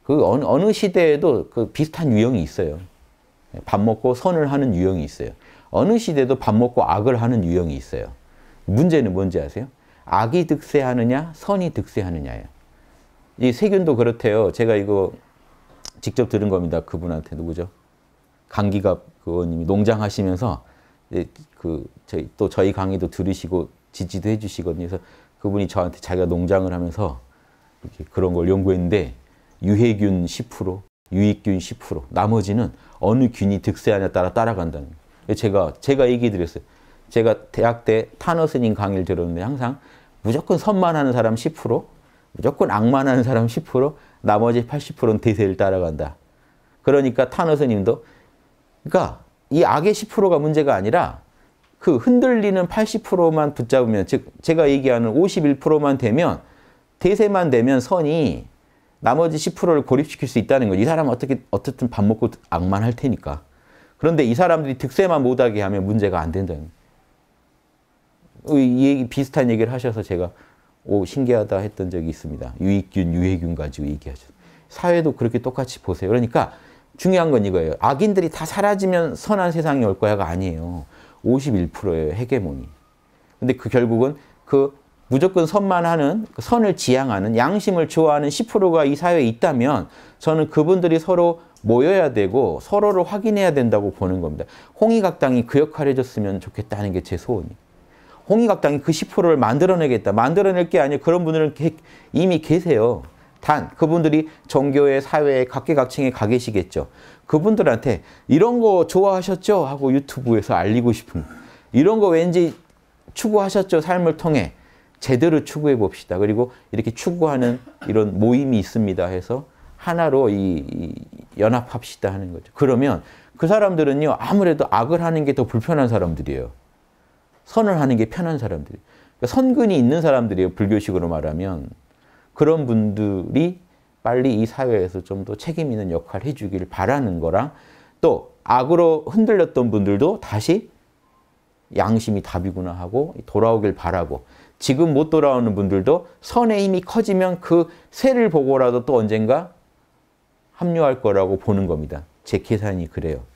그 어느 시대에도 그 비슷한 유형이 있어요. 밥 먹고 선을 하는 유형이 있어요. 어느 시대도 밥 먹고 악을 하는 유형이 있어요. 문제는 뭔지 아세요? 악이 득세하느냐, 선이 득세하느냐예요. 이 세균도 그렇대요. 제가 이거 직접 들은 겁니다. 그분한테 누구죠? 강기갑 의원님이 농장하시면서 저희 강의도 들으시고 지지도 해주시거든요. 그래서 그분이 저한테 자기가 농장을 하면서 이렇게 그런 걸 연구했는데 유해균 10%, 유익균 10%, 나머지는 어느 균이 득세하냐에 따라 따라간다는 거예요. 제가 얘기 드렸어요. 제가 대학 때 타너 스님 강의를 들었는데 항상 무조건 선만 하는 사람 10%, 무조건 악만 하는 사람 10%, 나머지 80%는 대세를 따라간다. 그러니까 타너 스님도 그러니까 이 악의 10%가 문제가 아니라 그 흔들리는 80%만 붙잡으면, 즉 제가 얘기하는 51%만 되면, 대세만 되면 선이 나머지 10%를 고립시킬 수 있다는 거죠. 이 사람은 어떻든 밥 먹고 악만 할 테니까. 그런데 이 사람들이 득세만 못하게 하면 문제가 안 된다는 거예요. 이 얘기, 비슷한 얘기를 하셔서 제가 신기하다 했던 적이 있습니다. 유익균, 유해균 가지고 얘기하죠. 사회도 그렇게 똑같이 보세요. 그러니까 중요한 건 이거예요. 악인들이 다 사라지면 선한 세상이 올 거야가 아니에요. 51%예요, 헤게모니. 근데 결국은 무조건 선만 하는, 선을 지향하는, 양심을 좋아하는 10%가 이 사회에 있다면 저는 그분들이 서로 모여야 되고 서로를 확인해야 된다고 보는 겁니다. 홍익학당이 그 역할을 해줬으면 좋겠다는 게 제 소원이에요. 홍익학당이 그 10%를 만들어내겠다. 만들어낼 게 아니에요. 그런 분들은 이미 계세요. 단 그분들이 종교의 사회에 각계각층에 가 계시겠죠. 그분들한테 이런 거 좋아하셨죠? 하고 유튜브에서 알리고 싶은, 이런 거 왠지 추구하셨죠? 삶을 통해 제대로 추구해 봅시다. 그리고 이렇게 추구하는 이런 모임이 있습니다 해서 하나로 연합합시다 하는 거죠. 그러면 그 사람들은요, 아무래도 악을 하는 게 더 불편한 사람들이에요. 선을 하는 게 편한 사람들이에요. 그러니까 선근이 있는 사람들이에요. 불교식으로 말하면. 그런 분들이 빨리 이 사회에서 좀 더 책임 있는 역할을 해주길 바라는 거랑, 또 악으로 흔들렸던 분들도 다시 양심이 답이구나 하고 돌아오길 바라고, 지금 못 돌아오는 분들도 선의 힘이 커지면 그 새를 보고라도 또 언젠가 합류할 거라고 보는 겁니다. 제 계산이 그래요.